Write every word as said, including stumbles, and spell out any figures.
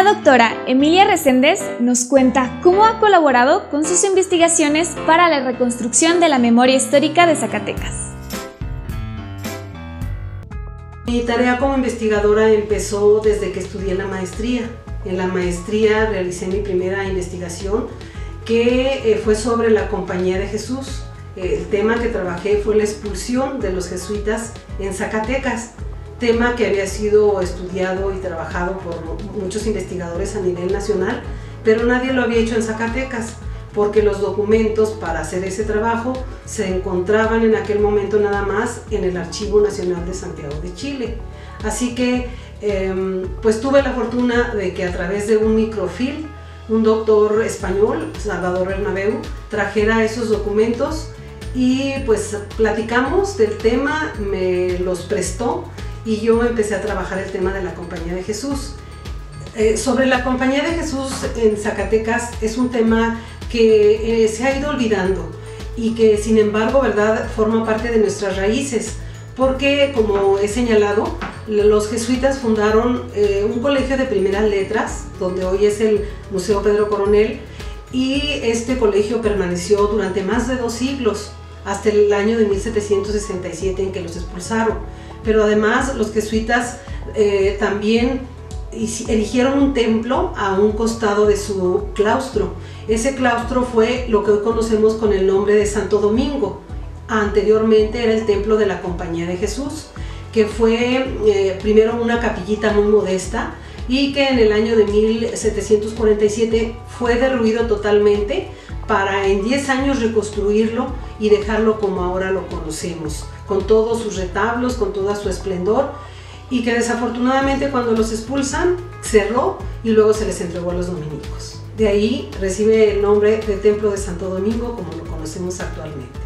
La doctora Emilia Reséndez nos cuenta cómo ha colaborado con sus investigaciones para la reconstrucción de la memoria histórica de Zacatecas. Mi tarea como investigadora empezó desde que estudié la maestría. En la maestría realicé mi primera investigación que eh, fue sobre la Compañía de Jesús. El tema que trabajé fue la expulsión de los jesuitas en Zacatecas, tema que había sido estudiado y trabajado por muchos investigadores a nivel nacional, pero nadie lo había hecho en Zacatecas, porque los documentos para hacer ese trabajo se encontraban en aquel momento nada más en el Archivo Nacional de Santiago de Chile. Así que eh, pues tuve la fortuna de que a través de un microfilm, un doctor español, Salvador Bernabeu, trajera esos documentos y pues platicamos del tema, me los prestó y yo empecé a trabajar el tema de la Compañía de Jesús. Eh, sobre la Compañía de Jesús en Zacatecas es un tema que eh, se ha ido olvidando y que sin embargo, ¿verdad?, forma parte de nuestras raíces, porque como he señalado, los jesuitas fundaron eh, un colegio de primeras letras, donde hoy es el Museo Pedro Coronel, y este colegio permaneció durante más de dos siglos, hasta el año de mil setecientos sesenta y siete en que los expulsaron. Pero además los jesuitas eh, también erigieron un templo a un costado de su claustro. Ese claustro fue lo que hoy conocemos con el nombre de Santo Domingo. Anteriormente era el templo de la Compañía de Jesús, que fue eh, primero una capillita muy modesta y que en el año de mil setecientos cuarenta y siete fue derruido totalmente para en diez años reconstruirlo y dejarlo como ahora lo conocemos, con todos sus retablos, con todo su esplendor, y que desafortunadamente cuando los expulsan cerró y luego se les entregó a los dominicos. De ahí recibe el nombre de Templo de Santo Domingo como lo conocemos actualmente.